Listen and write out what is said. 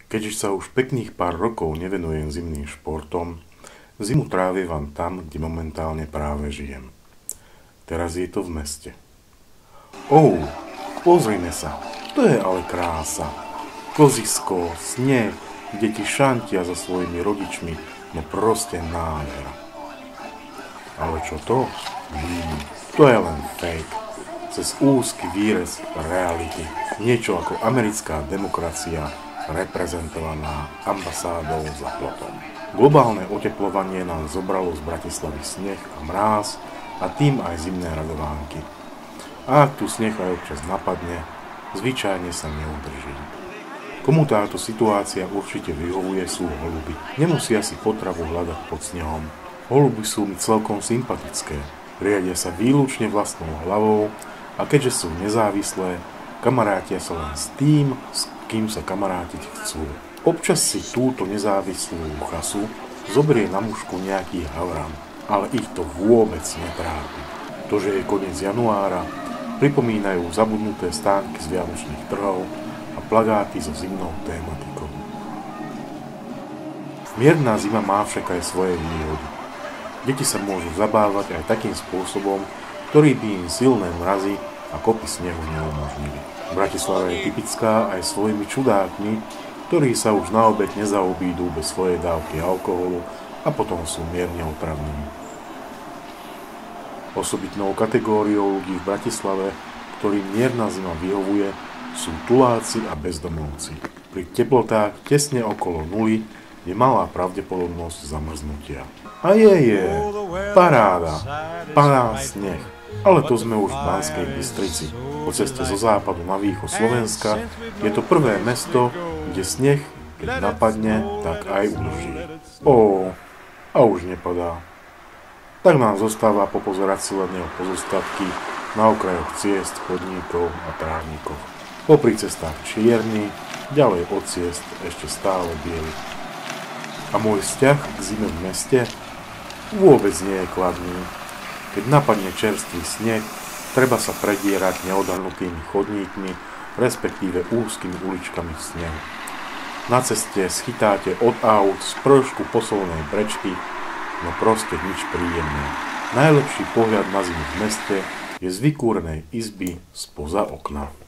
Keďže sa už pekných pár rokov nevenujem zimným športom, zimu trávim tam, kde momentálne práve žijem. Teraz je to v meste. Pozrime sa, to je ale krása. Kozisko, sneh, deti šantia so svojimi rodičmi, no proste nádhera. Ale čo to? To je len fake. Cez úzky výrez reality. Niečo ako americká demokracia, reprezentovaná ambasádou za plotom. Globálne oteplovanie nám zobralo z Bratislavy sneh a mráz a tým aj zimné radovánky. A ak tu sneh aj občas napadne, zvyčajne sa neudrží. Komu táto situácia určite vyhovuje, sú holuby. Nemusia si potravu hľadať pod snehom. Holuby sú mi celkom sympatické. Riadia sa výlučne vlastnou hlavou a keďže sú nezávislé, kamarátia sa len s tým, s kým sa kamarátiť chcú. Občas si túto nezávislú chasu zoberie na mušku nejaký havran, ale ich to vôbec netrápi. To, že je koniec januára, pripomínajú zabudnuté stánky z vianočných trhov a plagáty so zimnou tématikou. Mierna zima má však aj svoje výhody. Deti sa môžu zabávať aj takým spôsobom, ktorý by im silné mrazy a kopy snehu neumožnili. Bratislava je typická aj svojimi čudákmi, ktorí sa už na obed nezaobídú bez svojej dávky alkoholu a potom sú mierne otravní. Osobitnou kategóriou ľudí v Bratislave, ktorým mierna zima vyhovuje, sú tuláci a bezdomovci. Pri teplotách tesne okolo nuly je malá pravdepodobnosť zamrznutia. A paráda, padá sneh. Ale to sme už v Banskej Bystrici. Po ceste zo západu na východ Slovenska je to prvé mesto, kde sneh, keď napadne, tak aj udrží. A už nepadá. Tak nám zostáva popozerať si len jeho pozostatky na okrajoch ciest, chodníkov a trávnikov. Popri cestách čierny, ďalej od ciest ešte stále biely. A môj vzťah k zime v meste vôbec nie je kladný. Keď napadne čerstvý sneh, treba sa predierať neodhrnutými chodníkmi, respektíve úzkymi uličkami v snehu. Na ceste schytáte od aut z pršku posolnej brečky, no proste nič príjemné. Najlepší pohľad na zimu v meste je z vykúrenej izby spoza okna.